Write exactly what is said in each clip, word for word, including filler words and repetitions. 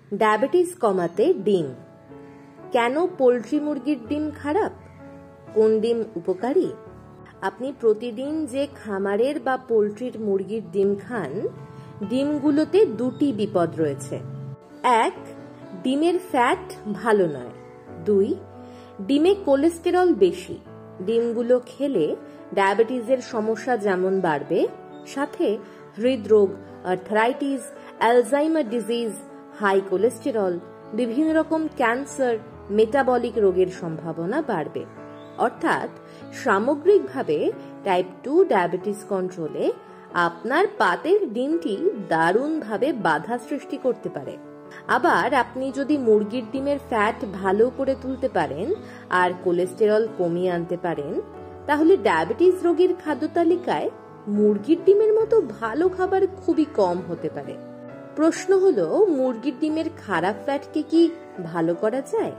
Diabetes কমাতে ডিম। কেন পোল্ট্রি মুরগির ডিম খারাপ? কোন ডিম উপকারী? আপনি প্রতিদিন যে খামারের বা পোল্ট্রির মুরগির ডিম খান, ডিমগুলোতে দুটি বিপদ রয়েছে। এক, ডিমের ফ্যাট ভালো নয়। দুই, ডিমে কোলেস্টেরল বেশি। ডিমগুলো খেলে ডায়াবেটিসের সমস্যা যেমন বাড়বে, সাথে হৃদরোগ, arthritis, Alzheimer disease, high cholesterol, বিভিন্ন রকম ক্যান্সার, মেটাবলিক রোগের সম্ভাবনা বাড়বে। অর্থাৎ সামগ্রিকভাবে টাইপ টু ডায়াবেটিস কন্ট্রোলে আপনার পাতের ডিমটি দারুণভাবে বাধা সৃষ্টি করতে পারে। আবার আপনি যদি মুরগির ডিমের ফ্যাট ভালো করে তুলতে পারেন আর কোলেস্টেরল কমিয়ে আনতে পারেন, তাহলে ডায়াবেটিস রোগীর খাদ্য তালিকায় মুরগির ডিমের মতো ভালো খাবার খুবই কম হতে পারে। প্রশ্ন হলো, মুরগির ডিমের খারাপ ফ্যাটকে কি ভালো করা যায়?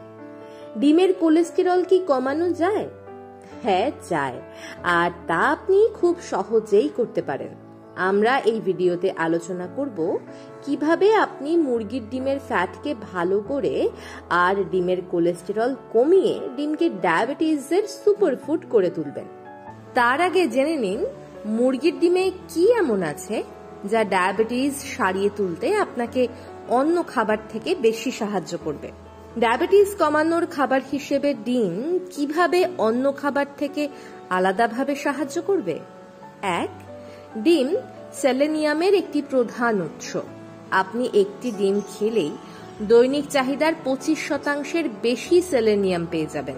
ডিমের কোলেস্টেরল কি কমানো যায়? হ্যাঁ, যায়। আর তা আপনি খুব সহজেই করতে পারেন। আমরা এই ভিডিওতে আলোচনা করব কিভাবে আপনি মুরগির ডিমের ফ্যাটকে ভালো করে আর ডিমের কোলেস্টেরল কমিয়ে ডিমকে ডায়াবেটিসের সুপারফুড করে তুলবেন। তার আগে জেনে নিন মুরগির ডিমে কি এমন আছে যা ডায়াবেটিস সারিয়ে তুলতে আপনাকে অন্য খাবার থেকে বেশি সাহায্য করবে। ডায়াবেটিস কমানোর খাবার হিসেবে ডিম কিভাবে অন্য খাবার থেকে আলাদাভাবে সাহায্য করবে? এক, ডিম সেলেনিয়ামের একটি প্রধান উৎস। আপনি একটি ডিম খেলেই দৈনিক চাহিদার পঁচিশ শতাংশের বেশি সেলেনিয়াম পেয়ে যাবেন।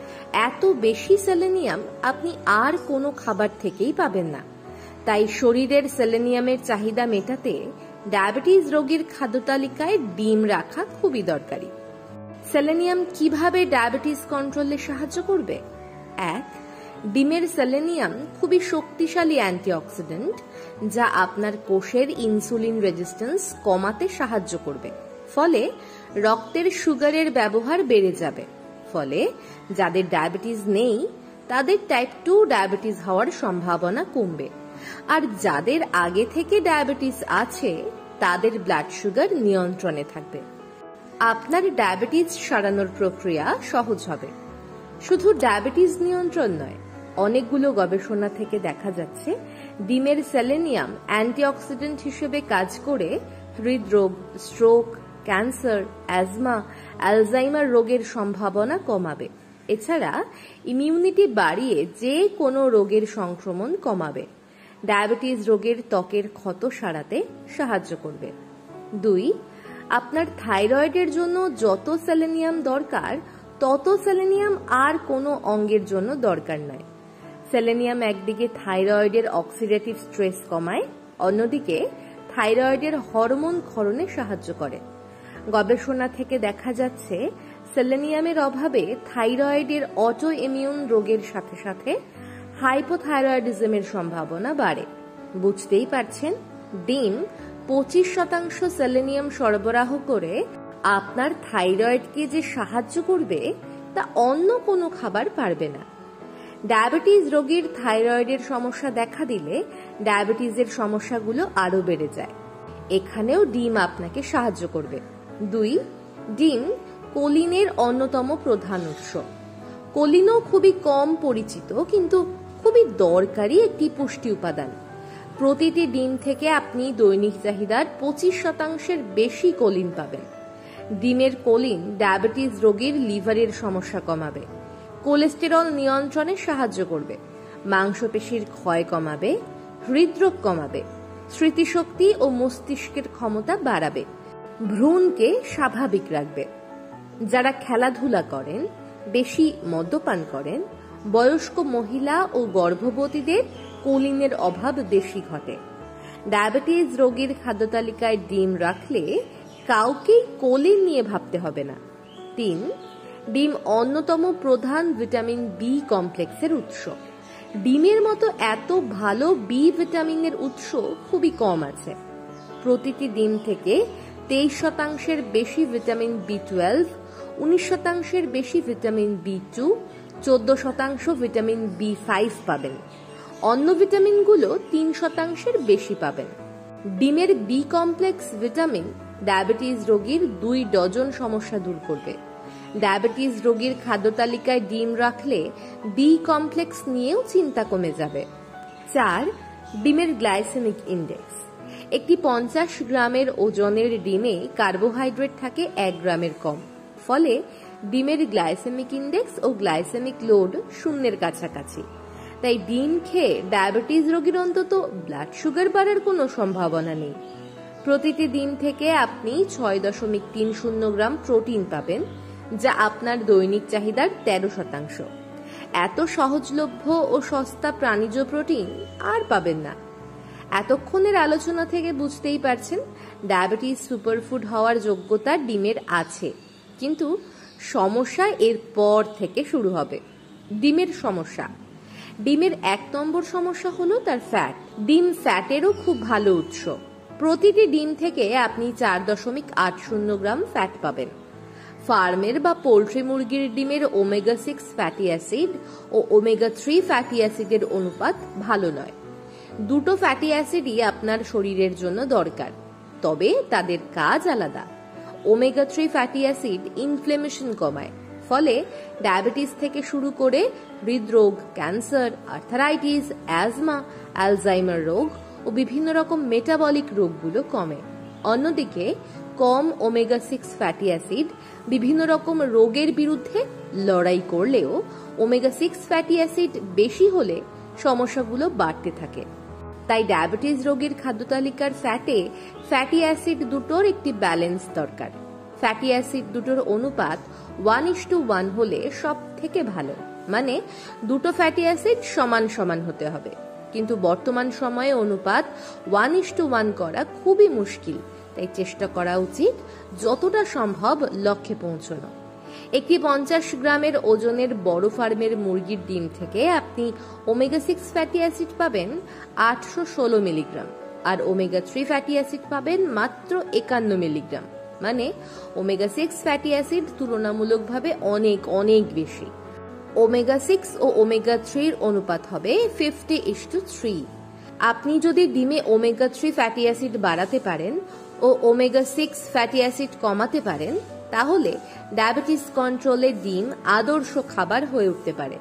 এত বেশি সেলেনিয়াম আপনি আর কোনো খাবার থেকেই পাবেন না। তাই শরীরের সেলেনিয়ামের চাহিদা মেটাতে ডায়াবেটিস রোগীর খাদ্য তালিকায় ডিম রাখা খুবই দরকারি। সেলেনিয়াম কিভাবে ডায়াবেটিস কন্ট্রোলে সাহায্য করবে? এক, ডিমের সেলেনিয়াম খুবই শক্তিশালী অ্যান্টিঅক্সিডেন্ট, যা আপনার কোষের ইনসুলিন রেজিস্ট্যান্স কমাতে সাহায্য করবে। ফলে রক্তের সুগারের ব্যবহার বেড়ে যাবে। ফলে যাদের ডায়াবেটিস নেই তাদের টাইপ টু ডায়াবেটিস হওয়ার সম্ভাবনা কমবে। আর যাদের আগে থেকে ডায়াবেটিস আছে তাদের ব্লাড সুগার নিয়ন্ত্রণে থাকবে। আপনার ডায়াবেটিস সারানোর প্রক্রিয়া সহজ হবে। শুধু ডায়াবেটিস নিয়ন্ত্রণ নয়, অনেকগুলো গবেষণা থেকে দেখা যাচ্ছে ডিমের সেলেনিয়াম অ্যান্টিঅক্সিডেন্ট হিসেবে কাজ করে হৃদরোগ, স্ট্রোক, ক্যান্সার, অ্যাজমা, অ্যালজাইমার রোগের সম্ভাবনা কমাবে। এছাড়া ইমিউনিটি বাড়িয়ে যে কোনো রোগের সংক্রমণ কমাবে। ডায়াবেটিস রোগের ত্বকের ক্ষত সারাতে সাহায্য করবে। দুই, আপনার থাইরয়েডের জন্য যত সেলেনিয়াম দরকার তত সেলেনিয়াম আর কোনো অঙ্গের জন্য দরকার নয়। সেলেনিয়াম একদিকে থাইরয়েডের অক্সিডেটিভ স্ট্রেস কমায়, অন্যদিকে থাইরয়েডের হরমোন ক্ষরণে সাহায্য করে। গবেষণা থেকে দেখা যাচ্ছে সেলেনিয়ামের অভাবে থাইরয়েডের অটো ইমিউন রোগের সাথে সাথে হাইপোথাইরয়েডিজমের সম্ভাবনা বাড়ে। বুঝতেই পারছেন, ডিম পঁচিশ শতাংশ সেলেনিয়াম সরবরাহ করে আপনার থাইরয়েডকে যে সাহায্য করবে তা অন্য কোনো খাবার পারবে না। ডায়াবেটিস রোগীর থাইরয়েডের সমস্যা দেখা দিলে ডায়াবেটিসের সমস্যাগুলো আরো বেড়ে যায়। এখানেও ডিম আপনাকে সাহায্য করবে। দুই, ডিম কোলিনের অন্যতম প্রধান উৎস। কোলিনও খুবই কম পরিচিত কিন্তু খুবই দরকারি একটি পুষ্টি উপাদান। প্রতিটি ডিম থেকে আপনি দৈনিক চাহিদার পঁচিশ শতাংশের বেশি কোলিন পাবেন। ডিমের কোলিন ডায়াবেটিস রোগীর লিভারের সমস্যা কমাবে, কোলেস্টেরল নিয়ন্ত্রণে সাহায্য করবে, মাংসপেশির ক্ষয় কমাবে, হৃদরোগ কমাবে, স্মৃতিশক্তি ও মস্তিষ্কের ক্ষমতা বাড়াবে, ভ্রূণকে স্বাভাবিক রাখবে। যারা খেলাধুলা করেন, বেশি মদ্যপান করেন, বয়স্ক মহিলা ও গর্ভবতীদের কোলিনের অভাব বেশি ঘটে। ডায়াবেটিস রোগীর খাদ্য তালিকায় ডিম রাখলে কাউকেই কোলিন নিয়ে ভাবতে হবে না। তিন, ডিম অন্যতম প্রধান ভিটামিন বি কমপ্লেক্সের উৎস। ডিমের মতো এত ভালো বি ভিটামিনের উৎস খুবই কম আছে। প্রতিটি ডিম থেকে তেইশ শতাংশের বেশি ভিটামিন বি টুয়েলভ, উনিশ শতাংশের বেশি ভিটামিন বি টু, চোদ্দ শতাংশ ভিটামিন বি ফাইভ পাবেন। অন্য ভিটামিনগুলো তিন শতাংশের বেশি পাবেন। ডিমের বি কমপ্লেক্স ভিটামিন ডায়াবেটিস রোগীর দুই ডজন সমস্যা দূর করবে। ডায়াবেটিস রোগীর খাদ্য তালিকায় ডিম রাখলে বি কমপ্লেক্স নিয়েও চিন্তা কমে যাবে। চার, ডিমের গ্লাইসেমিক ইন্ডেক্স। একটি পঞ্চাশ গ্রামের ওজনের ডিমে কার্বোহাইড্রেট থাকে এক গ্রামের কম, ফলে ডিমের গ্লাইসেমিক ইন্ডেক্স ও গ্লাইসেমিক লোড শূন্যের কাছাকাছি। তাই ডিম খেয়ে ডায়াবেটিস রোগীর অন্তত ব্লাড সুগার বাড়ার কোনো সম্ভাবনা নেই। প্রতিটি ডিম থেকে আপনি ছয় দশমিক তিন শূন্য গ্রাম প্রোটিন পাবেন, যা আপনার দৈনিক চাহিদার তেরো শতাংশ। এত সহজলভ্য ও সস্তা প্রাণীজ প্রোটিন আর পাবেন না। এতক্ষণের আলোচনা থেকে বুঝতেই পারছেন ডায়াবেটিস সুপারফুড হওয়ার যোগ্যতা ডিমের আছে, কিন্তু সমস্যা এর পর থেকে শুরু হবে। ডিমের সমস্যা। ডিমের এক নম্বর সমস্যা হলো তার ফ্যাট। ডিম ফ্যাটেরও খুব ভালো উৎস। প্রতিটি ডিম থেকে আপনি চার দশমিক আট শূন্য গ্রাম ফ্যাট পাবেন। ফার্মের বা পোল্ট্রি মুরগির ডিমের ওমেগা সিক্স ফ্যাটি অ্যাসিড ও ওমেগা থ্রি ফ্যাটি অ্যাসিডের অনুপাত ভালো নয়। দুটো ফ্যাটি অ্যাসিডই আপনার শরীরের জন্য দরকার, তবে তাদের কাজ আলাদা। Omega three fatty acid inflammation কমায়, ফলে ডায়াবেটিস থেকে শুরু করে হৃদরোগ, ক্যান্সার, আর্থারাইটিস, অ্যাজমা, অ্যালজাইমার রোগ ও বিভিন্ন রকম মেটাবলিক রোগগুলো কমে। অন্যদিকে কম ওমেগা সিক্স ফ্যাটি অ্যাসিড বিভিন্ন রকম রোগের বিরুদ্ধে লড়াই করলেও ওমেগা সিক্স ফ্যাটি অ্যাসিড বেশি হলে সমস্যাগুলো বাড়তে থাকে। তাই ডায়াবেটিস রোগীর খাদ্য তালিকার ফ্যাটে ফ্যাটি অ্যাসিড দুটোর একটি ব্যালেন্স দরকার। ফ্যাটি অ্যাসিড দুটোর অনুপাত ওয়ান ইস টু ওয়ান হলে সব থেকে ভালো, মানে দুটো ফ্যাটি অ্যাসিড সমান সমান হতে হবে। কিন্তু বর্তমান সময়ে অনুপাত ওয়ান ইস টু ওয়ান করা খুবই মুশকিল, তাই চেষ্টা করা উচিত যতটা সম্ভব লক্ষ্যে পৌঁছানো। একটি পঞ্চাশ গ্রামের ওজনের বড় ফার্মের মুরগির ডিম থেকে আপনি ওমেগা সিক্স ফ্যাটি অ্যাসিড পাবেন আটশো ষোলো মিলিগ্রাম, আর ওমেগা থ্রি ফ্যাটি অ্যাসিড পাবেন মাত্র একান্ন মিলিগ্রাম। মানে ওমেগা সিক্স ফ্যাটি অ্যাসিড তুলনামূলকভাবে অনেক অনেক বেশি। ওমেগা সিক্স ও ওমেগা থ্রির অনুপাত হবে ফিফটি ইস টু থ্রি। আপনি যদি ডিমে ওমেগা থ্রি ফ্যাটি অ্যাসিড বাড়াতে পারেন ও ওমেগা সিক্স ফ্যাটি অ্যাসিড কমাতে পারেন, তাহলে ডায়াবেটিস কন্ট্রোলে ডিম আদর্শ খাবার হয়ে উঠতে পারে।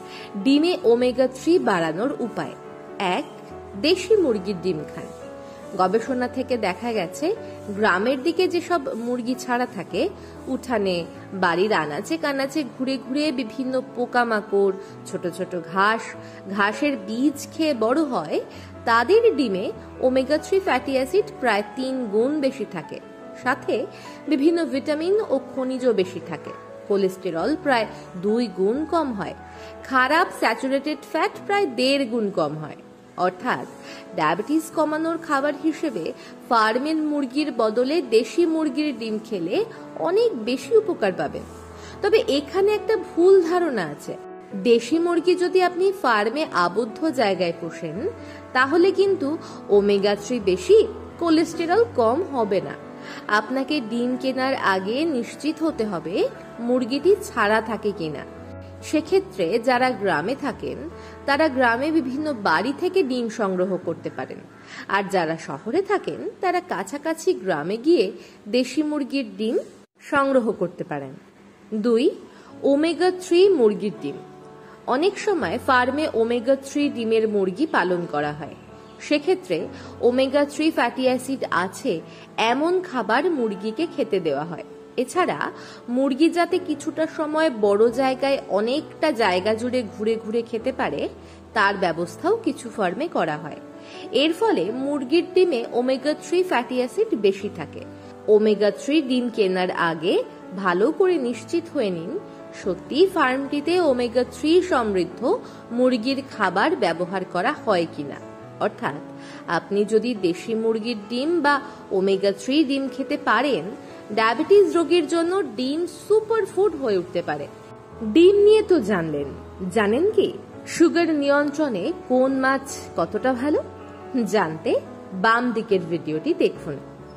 ডিমে ওমেগা থ্রি বাড়ানোর উপায়: এক, দেশি মুরগির ডিম খান। গবেষণা থেকে দেখা গেছে গ্রামের দিকে যেসব মুরগি ছাড়া থাকে, উঠানে বাড়ির আনাচে কানাচে ঘুরে ঘুরে বিভিন্ন পোকামাকড়, ছোট ছোট ঘাস, ঘাসের বীজ খেয়ে বড় হয়, তাদের ডিমে ওমেগা থ্রি ফ্যাটি অ্যাসিড প্রায় তিন গুণ বেশি থাকে। সাথে বিভিন্ন ভিটামিন ও খনিজ বেশি থাকে। কোলেস্টেরল প্রায় দুই গুণ কম হয়। খারাপ স্যাচুরেটেড ফ্যাট প্রায় দেড় গুণ কম হয়। অর্থাৎ ডায়াবেটিস কমানোর খাবার হিসেবে ফার্মের মুরগির বদলে দেশি মুরগির ডিম খেলে অনেক বেশি উপকার পাবেন। তবে এখানে একটা ভুল ধারণা আছে। দেশি মুরগি যদি আপনি ফার্মে আবদ্ধ জায়গায় পোষেন, তাহলে কিন্তু ওমেগা থ্রি বেশি, কোলেস্টেরল কম হবে না। আপনাকে ডিম কেনার আগে নিশ্চিত হতে হবে মুরগিটি ছাড়া থাকে কিনা। সেক্ষেত্রে যারা গ্রামে থাকেন তারা গ্রামে বিভিন্ন বাড়ি থেকে ডিম সংগ্রহ করতে পারেন, আর যারা শহরে থাকেন তারা কাছাকাছি গ্রামে গিয়ে দেশি মুরগির ডিম সংগ্রহ করতে পারেন। দুই, ওমেগা থ্রি মুরগির ডিম। অনেক সময় ফার্মে ওমেগা থ্রি ডিমের মুরগি পালন করা হয়। সেক্ষেত্রে ওমেগা থ্রি ফ্যাটি অ্যাসিড আছে এমন খাবার মুরগিকে খেতে দেওয়া হয়। এছাড়া মুরগি যাতে কিছুটা সময় বড় জায়গায় অনেকটা জায়গা জুড়ে ঘুরে ঘুরে খেতে পারে, তার ব্যবস্থাও কিছু ফার্মে করা হয়। এর ফলে মুরগির ডিমে ওমেগা থ্রি ফ্যাটি অ্যাসিড বেশি থাকে। ওমেগা থ্রি ডিম কেনার আগে ভালো করে নিশ্চিত হয়ে নিন সত্যি ফার্মটিতে ওমেগা থ্রি সমৃদ্ধ মুরগির খাবার ব্যবহার করা হয় কিনা। অর্থাৎ আপনি যদি দেশি মুরগির ডিম বা ওমেগা থ্রি ডিম খেতে পারেন, ডায়াবেটিস রোগীর জন্য ডিম সুপার ফুড হয়ে উঠতে পারে। ডিম নিয়ে তো জানলেন, জানেন কি সুগার নিয়ন্ত্রণে কোন মাছ কতটা ভালো? জানতে বাম দিকের ভিডিওটি দেখুন।